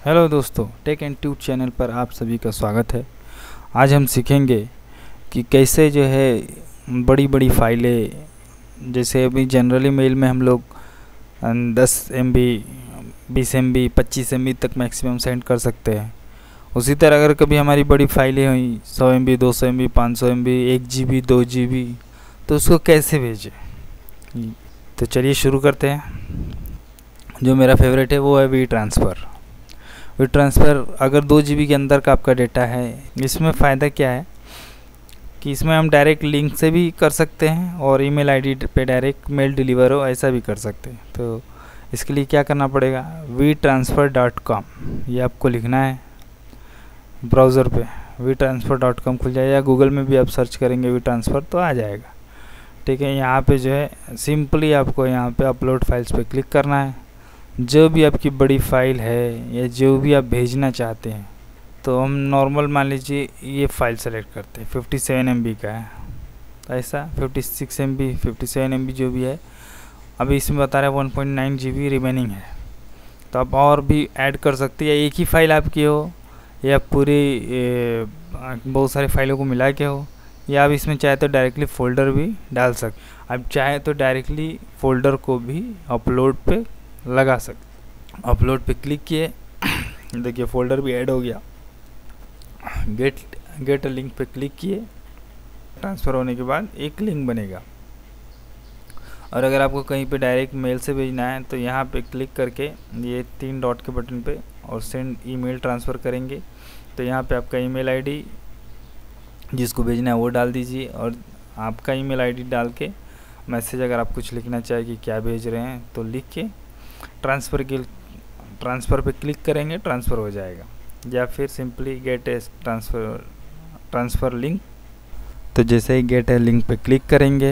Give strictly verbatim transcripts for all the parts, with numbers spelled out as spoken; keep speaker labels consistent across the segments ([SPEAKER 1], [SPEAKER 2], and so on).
[SPEAKER 1] Hello दोस्तों, take and tube channel पर आप सभी का स्वागत है। आज हम सीखेंगे कि कैसे जो है बड़ी बड़ी फाइलें, जैसे अभी जनरली मेल में हम लोग दस एम बी बीस एम बी पच्चीस एम बी तक मैक्सिमम सेंड कर सकते हैं। उसी तरह अगर कभी हमारी बड़ी फाइलें हुई सौ एम बी दो सौ एम बी पाँच सौ एम बी एक जी बी दो जी बी, तो उसको कैसे भेजें। तो चलिए शुरू करते हैं। जो मेरा फेवरेट है वो है वी ट्रांसफ़र। वी ट्रांसफ़र अगर दो जी बी के अंदर का आपका डेटा है, इसमें फ़ायदा क्या है कि इसमें हम डायरेक्ट लिंक से भी कर सकते हैं और ईमेल आईडी पे डायरेक्ट मेल डिलीवर हो ऐसा भी कर सकते हैं। तो इसके लिए क्या करना पड़ेगा, वी ट्रांसफ़र डॉट कॉम ये आपको लिखना है। ब्राउज़र पे वी ट्रांसफ़र डॉट कॉम खुल जाए या गूगल में भी आप सर्च करेंगे वी ट्रांसफ़र तो आ जाएगा। ठीक है, यहाँ पे जो है सिंपली आपको यहाँ पे अपलोड फाइल्स पे क्लिक करना है। जो भी आपकी बड़ी फ़ाइल है या जो भी आप भेजना चाहते हैं, तो हम नॉर्मल मान लीजिए ये फ़ाइल सेलेक्ट करते हैं फिफ्टी सेवन एम बी का है, तो ऐसा fifty six M B fifty seven M B जो भी है। अभी इसमें बता रहा है one point nine G B remaining है, तो आप और भी ऐड कर सकते हैं। या एक ही फ़ाइल आपकी हो या पूरी बहुत सारी फाइलों को मिला के हो, या आप इसमें चाहे तो डायरेक्टली फ़ोल्डर भी डाल सकते। आप चाहे तो डायरेक्टली फ़ोल्डर को भी अपलोड पे लगा सकते। अपलोड पे क्लिक किए, देखिए फ़ोल्डर भी ऐड हो गया। गेट गेट अ लिंक पे क्लिक किए, ट्रांसफ़र होने के बाद एक लिंक बनेगा। और अगर आपको कहीं पे डायरेक्ट मेल से भेजना है तो यहाँ पे क्लिक करके ये तीन डॉट के बटन पे और सेंड ईमेल ट्रांसफ़र करेंगे। तो यहाँ पे आपका ईमेल आईडी जिसको भेजना है वो डाल दीजिए और आपका ईमेल आईडी डाल के मैसेज अगर आप कुछ लिखना चाहे कि क्या भेज रहे हैं तो लिख के ट्रांसफ़र के ट्रांसफ़र पे क्लिक करेंगे, ट्रांसफ़र हो जाएगा। या फिर simply get a transfer transfer link, तो जैसे ही गेट ए लिंक पे क्लिक करेंगे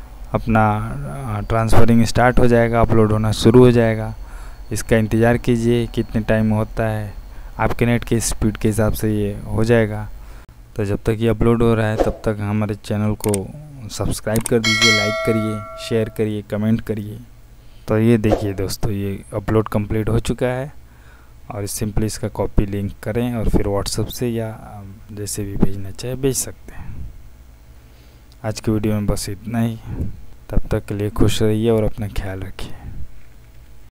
[SPEAKER 1] अपना ट्रांसफरिंग स्टार्ट हो जाएगा, अपलोड होना शुरू हो जाएगा। इसका इंतज़ार कीजिए कितने टाइम होता है, आपके नेट के स्पीड के हिसाब से ये हो जाएगा। तो जब तक ये अपलोड हो रहा है तब तक हमारे चैनल को सब्सक्राइब कर दीजिए, लाइक करिए, शेयर करिए, कमेंट करिए। तो ये देखिए दोस्तों, ये अपलोड कंप्लीट हो चुका है और सिंपली इसका कॉपी लिंक करें और फिर व्हाट्सएप से या जैसे भी भेजना चाहे भेज सकते हैं। आज की वीडियो में बस इतना ही। तब तक के लिए खुश रहिए और अपना ख्याल रखिए।